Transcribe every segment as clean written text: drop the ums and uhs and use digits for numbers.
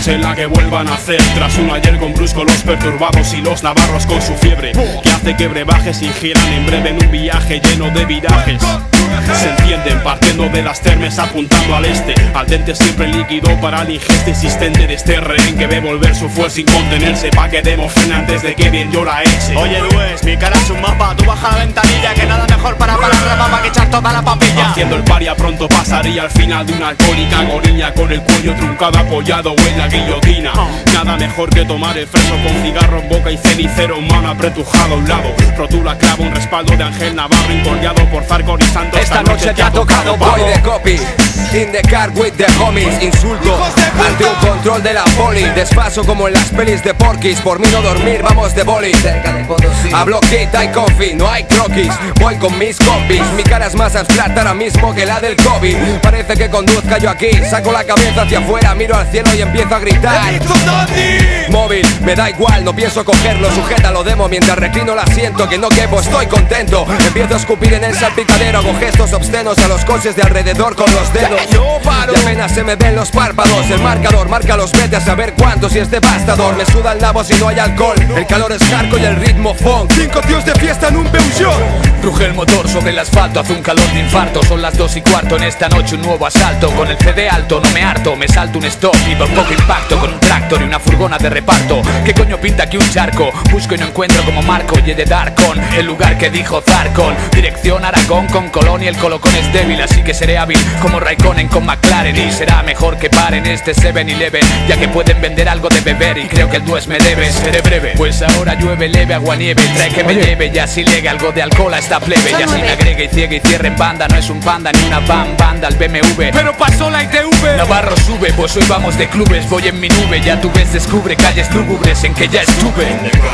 en la que vuelvan a hacer. Tras un ayer con brusco, los perturbados y los navarros con su fiebre, que hace que brebajes ingieran en breve en un viaje lleno de virajes. Se entienden partiendo de las termes apuntando al este, al dente siempre líquido para la ingesta insistente de este rehén que ve volver su fuerza sin contenerse, pa' que demos frena antes de que bien yo la eche. Oye Luis, mi cara es un mapa, tú baja la ventanilla, que nada mejor para parar la papa que echar toda la papilla. Haciendo el paria pronto pasaría al final de una alcohólica gorilla con el cuello truncado apoyado en la guillotina. Nada mejor que tomar el fresco con cigarro en boca y cenicero en mano apretujado a un lado. Rotula clava un respaldo de Ángel Navarro incordiado por Zarcor y Santos. Esta noche te ha tocado, boy de copy. In the car with the homies. Insulto ante un control de la poli. Despaso como en las pelis de Porky's. Por mí no dormir, vamos de boli. Hablo kit, hay coffee, no hay croquis. Voy con mis compis. Mi cara es más abstracta ahora mismo que la del COVID. Parece que conduzca yo aquí. Saco la cabeza hacia afuera, miro al cielo y empiezo a gritar. Móvil, me da igual, no pienso cogerlo. Sujétalo, demo mientras reclino el asiento. Que no quepo, estoy contento. Empiezo a escupir en el salpicadero. Hago gestos obscenos a los coches de alrededor con los dedos. No paro. Y apenas se me ven los párpados. El marcador marca los vete a saber cuántos y es devastador. Me suda el nabo si no hay alcohol. El calor es hardcore y el ritmo funk. 5 tíos de fiesta en un Peugeot. Ruge el motor sobre el asfalto, hace un calor de infarto. Son las 2:15 en esta noche, un nuevo asalto. Con el CD alto, no me harto, me salto un stop y por poco impacto. Con un tractor y una furgona de reparto. ¿Qué coño pinta aquí un charco? Busco y no encuentro como Marco y he de dar con el lugar que dijo Zarcon. Dirección Aragón con Colón y el colocón es débil, así que seré hábil como Raikkonen con McLaren. Y será mejor que paren este 7-Eleven, ya que pueden vender algo de beber y creo que el dues me debe. Seré breve, pues ahora llueve leve, agua nieve. Trae que me lleve, ya si legue algo de alcohol a esta plebe. Ya si me agregue y ciegue y cierre en banda. No es un panda ni una banda, el BMW, pero pasó la ITV. Navarro sube, pues hoy vamos de clubes. Voy en mi nube, ya tú ves, descubre calles lúgubres en que ya estuve.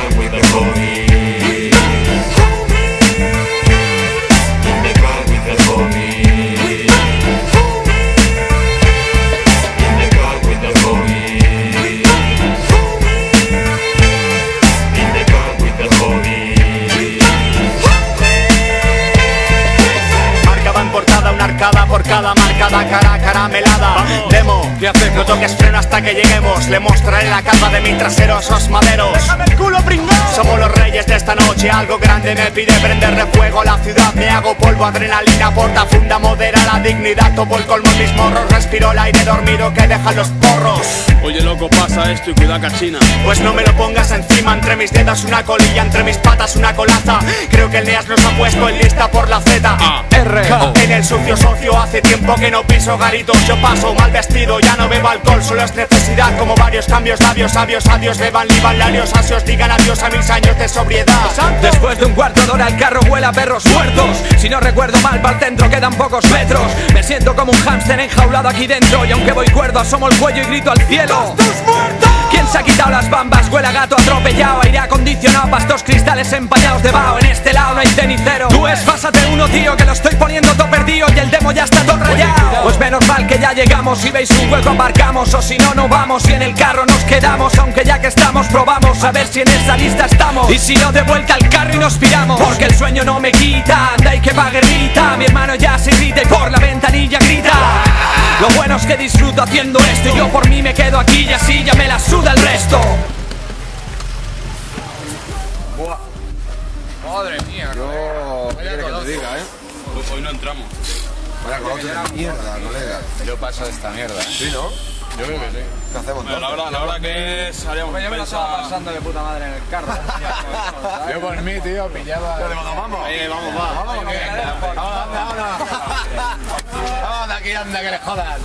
Por cada marcada cara caramelada. Vamos. Demo, ¿qué hacemos? No toques freno hasta que lleguemos. Le mostraré la calva de mi trasero a esos maderos. ¡Déjame el culo, pringao! Somos los reyes de esta noche. Algo grande me pide prenderle fuego a la ciudad. Me hago polvo, adrenalina, porta funda, modera la dignidad. Topo el colmo en mis morros. Respiro el aire dormido que dejan los porros. Oye loco, pasa esto y cuida cachina. Pues no me lo pongas encima. Entre mis dedos una colilla, entre mis patas una colaza. Creo que el Neas nos ha puesto en lista por la Z. En el sucio socio hace tiempo que no piso garitos. Yo paso mal vestido, ya no bebo alcohol. Solo es necesidad, como varios cambios. Labios sabios, adiós, beban libanlarios. Asios digan adiós a mis años de sobriedad. Después de un cuarto de hora el carro huele a perros muertos. Si no recuerdo mal, para el centro quedan pocos metros. Me siento como un hámster enjaulado aquí dentro. Y aunque voy cuerdo, asomo el cuello y grito al cielo. ¿Quién se ha quitado las bambas? Huele a gato atropellado, aire acondicionado, pastos cristales empañados de vaho. En este lado no hay cenicero. Tú esfásate uno, tío, que lo estoy poniendo todo perdido y el demo ya está todo rayado. Pues menos mal que ya llegamos, si veis un hueco aparcamos. O si no, no vamos y en el carro nos quedamos. Aunque ya que estamos probamos a ver si en esa lista estamos. Y si no, de vuelta al carro y nos piramos. Porque el sueño no me quita, anda y que va guerrita. Mi hermano ya se irrita y por la ventanilla grita. Lo bueno es que disfruto haciendo esto y yo por mí me quedo aquí y así ya me la suda el resto. Buah. Madre mía, ¿Qué quieres que te diga, Hoy no entramos. Vaya colote de mierda, colega. Yo paso de esta mierda, Sí, ¿no? Yo creo que sí. ¿Qué hacemos Bueno, la verdad que es... Yo me lo estaba pasando de puta madre en el carro. Yo por mí, tío, pillaba. Vamos. Vamos, va. Vamos de aquí, anda, que le jodan.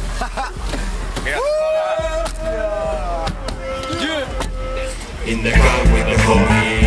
In the car with the homie.